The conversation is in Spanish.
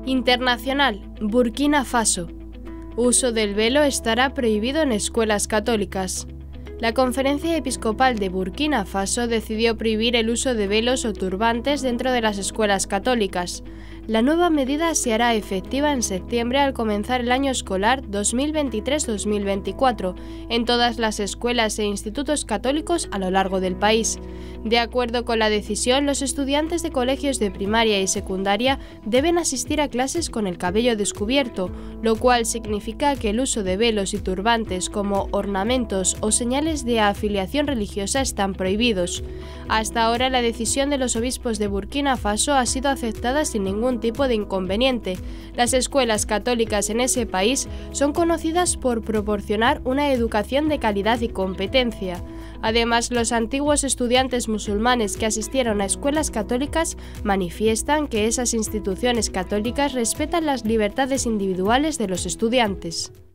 Internacional, Burkina Faso. Uso del velo estará prohibido en escuelas católicas. La Conferencia Episcopal de Burkina Faso decidió prohibir el uso de velos o turbantes dentro de las escuelas católicas. La nueva medida se hará efectiva en septiembre al comenzar el año escolar 2023-2024 en todas las escuelas e institutos católicos a lo largo del país. De acuerdo con la decisión, los estudiantes de colegios de primaria y secundaria deben asistir a clases con el cabello descubierto, lo cual significa que el uso de velos y turbantes como ornamentos o señales de afiliación religiosa están prohibidos. Hasta ahora, la decisión de los obispos de Burkina Faso ha sido aceptada sin ningún tipo de inconveniente. Las escuelas católicas en ese país son conocidas por proporcionar una educación de calidad y competencia. Además, los antiguos estudiantes musulmanes que asistieron a escuelas católicas manifiestan que esas instituciones católicas respetan las libertades individuales de los estudiantes.